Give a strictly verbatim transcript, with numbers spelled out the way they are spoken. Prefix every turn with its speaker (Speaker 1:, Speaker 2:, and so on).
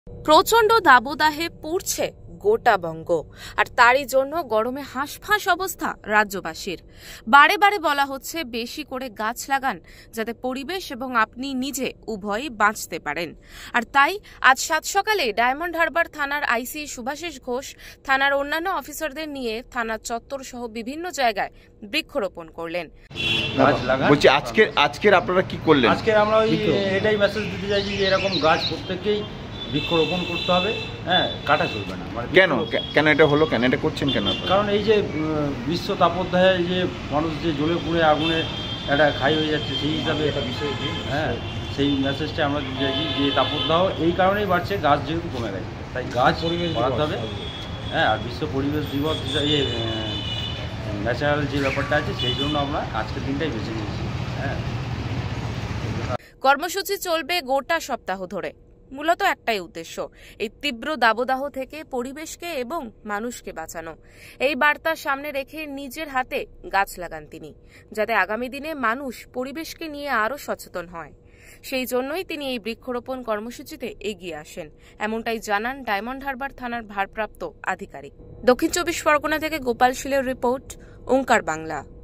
Speaker 1: প্রচন্ড দাবদাহে পুড়ছে গোটা বঙ্গ, আর তারই জন্য গরমে হাঁসফাঁস অবস্থা রাজ্যবাসীর। বারে বারে বলা হচ্ছে বেশি করে গাছ লাগান, যাতে পরিবেশ এবং আপনি নিজে উভয়ই বাঁচতে পারেন। আর তাই আজ সাত সকালে ডায়মন্ড হারবার থানার আইসি সুভাষিস ঘোষ থানার অন্যান্য অফিসারদের নিয়ে থানার চত্বর সহ বিভিন্ন জায়গায় বৃক্ষরোপণ করলেন।
Speaker 2: বলছি আজকে আজকের আপনারা কি করলেন?
Speaker 3: আজকে আমরা ওই এটাই মেসেজ দিতে চাইছি যে এরকম গাছ প্রত্যেককেই বৃক্ষরোপণ করতে হবে, হ্যাঁ, কাটা চলবে না। মানে
Speaker 2: কেন কেন এটা হলো, কেন এটা করছেন কেন?
Speaker 3: কারণ এই যে বিশ্ব তাপদাহে যে মানুষ যে জ্বলে পুড়ে আগুনে একটা খাই হয়ে যাচ্ছে, সেই হিসাবে একটা বিষয়, হ্যাঁ, সেই মেসেজটা আমরা দিতে চাইছি যে তাপদাহ এই কারণেই বাড়ছে, গাছ যেহেতু কমে গেছে, তাই গাছ বাড়াতে হবে, হ্যাঁ। আর বিশ্ব পরিবেশ দিবস ইয়ে ন্যাচারাল যে ব্যাপারটা আছে, সেই জন্য আমরা আজকের দিনটাই বেছে নিয়েছি, হ্যাঁ।
Speaker 1: কর্মসূচি চলবে গোটা সপ্তাহ ধরে। মূলত একটাই উদ্দেশ্য, এই তীব্র দাবদাহ থেকে পরিবেশকে এবং মানুষকে বাঁচানো। এই বার্তা সামনে রেখে নিজের হাতে গাছ লাগান তিনি, যাতে আগামী দিনে মানুষ পরিবেশকে নিয়ে আরো সচেতন হয়। সেই জন্যই তিনি এই বৃক্ষরোপণ কর্মসূচিতে এগিয়ে আসেন, এমনটাই জানান ডায়মন্ড হারবার থানার ভারপ্রাপ্ত আধিকারিক। দক্ষিণ চব্বিশ পরগনা থেকে গোপাল শীলের রিপোর্ট, ওঙ্কার বাংলা।